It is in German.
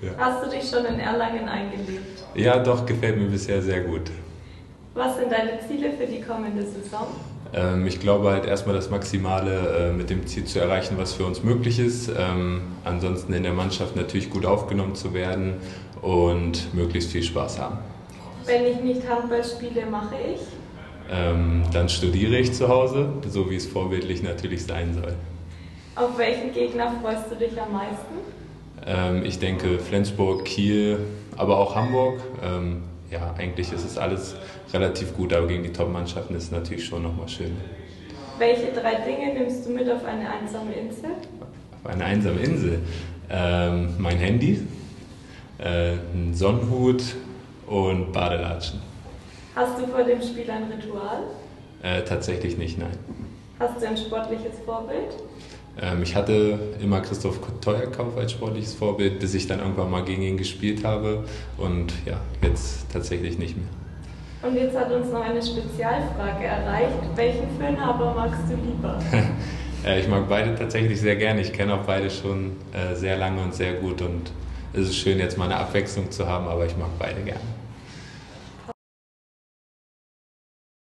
Ja. Hast du dich schon in Erlangen eingelebt? Ja, doch, gefällt mir bisher sehr gut. Was sind deine Ziele für die kommende Saison? Ich glaube halt erstmal das Maximale mit dem Ziel zu erreichen, was für uns möglich ist. Ansonsten in der Mannschaft natürlich gut aufgenommen zu werden und möglichst viel Spaß haben. Wenn ich nicht Handball spiele, mache ich? Dann studiere ich zu Hause, so wie es vorbildlich natürlich sein soll. Auf welchen Gegner freust du dich am meisten? Ich denke Flensburg, Kiel, aber auch Hamburg. Ja, eigentlich ist es alles relativ gut, aber gegen die Top-Mannschaften ist es natürlich schon nochmal schön. Welche 3 Dinge nimmst du mit auf eine einsame Insel? Auf eine einsame Insel. Mein Handy, ein Sonnenhut und Badelatschen. Hast du vor dem Spiel ein Ritual? Tatsächlich nicht, nein. Hast du ein sportliches Vorbild? Ich hatte immer Christoph Teuerkauf als sportliches Vorbild, bis ich dann irgendwann mal gegen ihn gespielt habe und ja, jetzt tatsächlich nicht mehr. Und jetzt hat uns noch eine Spezialfrage erreicht. Welchen Föhnhaber magst du lieber? Ich mag beide tatsächlich sehr gerne. Ich kenne auch beide schon sehr lange und sehr gut und es ist schön, jetzt mal eine Abwechslung zu haben, aber ich mag beide gerne.